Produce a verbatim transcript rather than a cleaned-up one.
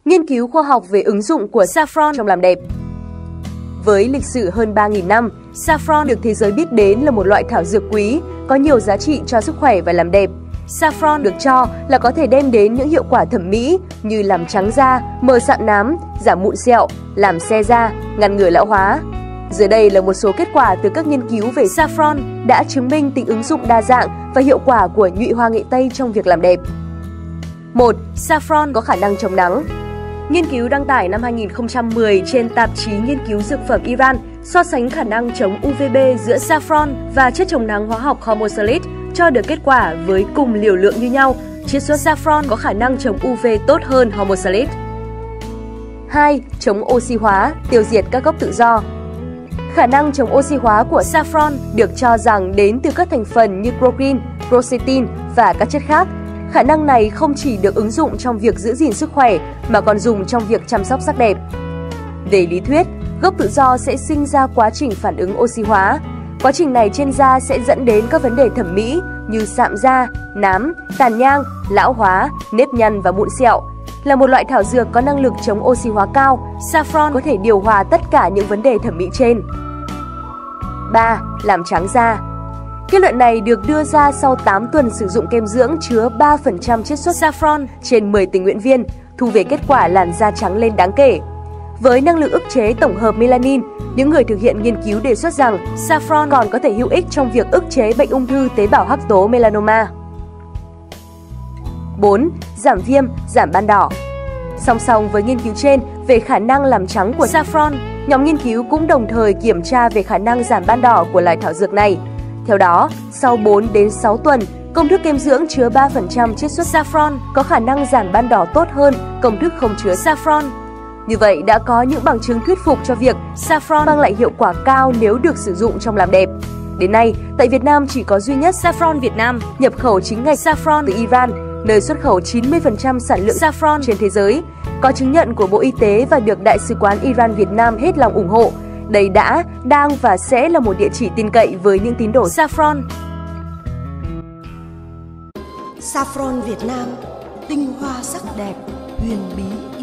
Nghiên cứu khoa học về ứng dụng của saffron trong làm đẹp. Với lịch sử hơn ba nghìn năm, saffron được thế giới biết đến là một loại thảo dược quý, có nhiều giá trị cho sức khỏe và làm đẹp. Saffron được cho là có thể đem đến những hiệu quả thẩm mỹ như làm trắng da, mờ sạm nám, giảm mụn sẹo, làm se da, ngăn ngừa lão hóa. Dưới đây là một số kết quả từ các nghiên cứu về saffron đã chứng minh tính ứng dụng đa dạng và hiệu quả của nhụy hoa nghệ Tây trong việc làm đẹp. một. Saffron có khả năng chống nắng. Nghiên cứu đăng tải năm hai nghìn không trăm mười trên tạp chí Nghiên cứu Dược phẩm Iran so sánh khả năng chống u vê bê giữa saffron và chất chống nắng hóa học hormosalate cho được kết quả với cùng liều lượng như nhau, chiết xuất saffron có khả năng chống u vê tốt hơn hormosalate. hai. Chống oxy hóa, tiêu diệt các gốc tự do. Khả năng chống oxy hóa của saffron được cho rằng đến từ các thành phần như protein, quercetin và các chất khác. Khả năng này không chỉ được ứng dụng trong việc giữ gìn sức khỏe mà còn dùng trong việc chăm sóc sắc đẹp. Về lý thuyết, gốc tự do sẽ sinh ra quá trình phản ứng oxy hóa. Quá trình này trên da sẽ dẫn đến các vấn đề thẩm mỹ như sạm da, nám, tàn nhang, lão hóa, nếp nhăn và mụn sẹo. Là một loại thảo dược có năng lực chống oxy hóa cao, saffron có thể điều hòa tất cả những vấn đề thẩm mỹ trên. ba. Làm trắng da. Kết luận này được đưa ra sau tám tuần sử dụng kem dưỡng chứa ba phần trăm chiết xuất saffron trên mười tình nguyện viên, thu về kết quả làn da trắng lên đáng kể. Với năng lực ức chế tổng hợp melanin, những người thực hiện nghiên cứu đề xuất rằng saffron còn có thể hữu ích trong việc ức chế bệnh ung thư tế bào hắc tố melanoma. bốn. Giảm viêm, giảm ban đỏ. Song song với nghiên cứu trên về khả năng làm trắng của saffron, nhóm nghiên cứu cũng đồng thời kiểm tra về khả năng giảm ban đỏ của loại thảo dược này. Theo đó, sau bốn đến sáu tuần, công thức kem dưỡng chứa ba phần trăm chiết xuất saffron có khả năng giảm ban đỏ tốt hơn công thức không chứa saffron. Như vậy đã có những bằng chứng thuyết phục cho việc saffron mang lại hiệu quả cao nếu được sử dụng trong làm đẹp. Đến nay, tại Việt Nam chỉ có duy nhất Saffron Việt Nam nhập khẩu chính ngạch saffron từ Iran, nơi xuất khẩu chín mươi phần trăm sản lượng saffron trên thế giới, có chứng nhận của Bộ Y tế và được Đại sứ quán Iran Việt Nam hết lòng ủng hộ. Đây đã, đang và sẽ là một địa chỉ tin cậy với những tín đồ saffron. Saffron Việt Nam, tinh hoa sắc đẹp, huyền bí